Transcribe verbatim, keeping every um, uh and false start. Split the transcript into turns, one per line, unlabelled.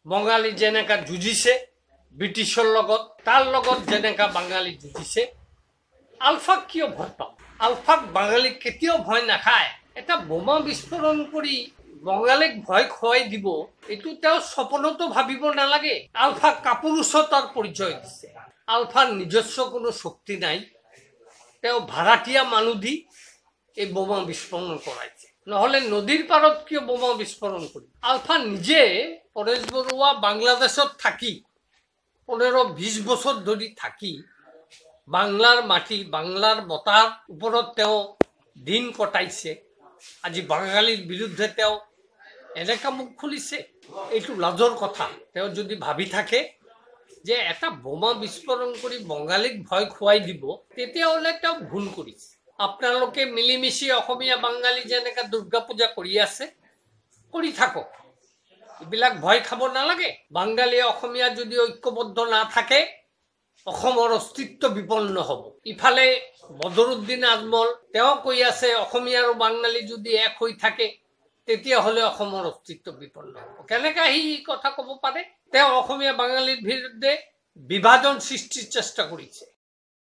বঙালী যেনেকা যুঁজিছে ব্ৰিটিছৰ লগত, তাৰ লগত যেনেকা বাঙালী যুঁজিছে, আলফাক কিয় ভয় পাব? আলফাক বাঙালীক কেতিয়াও ভয় নাখায়। এটা বোমা বিস্ফোৰণ কৰি বঙালীক ভয় খুৱাই দিব, এইটো তেওঁ সপনতো ভাবিব নালাগে। আলফাক কাপুৰুষতাৰ পৰিচয় দিছে। আলফাৰ নিজস্ব কোনো শক্তি নাই, তেওঁ ভাড়াতীয়া মানুহ দি এই বোমা বিস্ফোৰণ কৰাইছে। নহলে নদীৰ পাৰত কিয় বোমা বিস্ফোৰণ কৰি? আলফা নিজে পৰেশ বৰুৱা বাংলাদেশত থাকি পনেরো বিশ বছর ধরে থাকি বাংলার মাটি বাংলার বতার উপরত তেও দিন কটাইছে। আজি বাঙালির বিরুদ্ধে তেও এনেকা মুখ খুলিছে, এইটো লাজৰ কথা। তেও যদি ভাবি থাকে যে এটা বোমা বিস্ফোরণ করে বঙালীক ভয় খুৱাই দিব, তেতিয়াহলে তেও ভুল কৰিছে। আপোনালোকে মিলিমিশি অসমীয়া বাঙালী যেনেকা দুর্গা পূজা কৰি আছে, কৰি থাকক। এইবিলাক ভয় খাব নালাগে। বাঙালী অসমীয়া যদি ঐক্যবদ্ধ না থাকে, অসমৰ অস্তিত্ব বিপন্ন হ'ব। ইফালে বদৰুদ্দিন আজমল তেও কৈ আছে অসমীয়া আৰু বাঙালী যদি এক হৈ থাকে তেতিয়াহলে অসমৰ অস্তিত্ব বিপন্ন হ'ব। কেনেকা হি কথা ক'ব পাৰে? তেও অসমীয়া বাঙালীৰ বিৰুদ্ধে বিভাজন সৃষ্টিৰ চেষ্টা কৰিছে।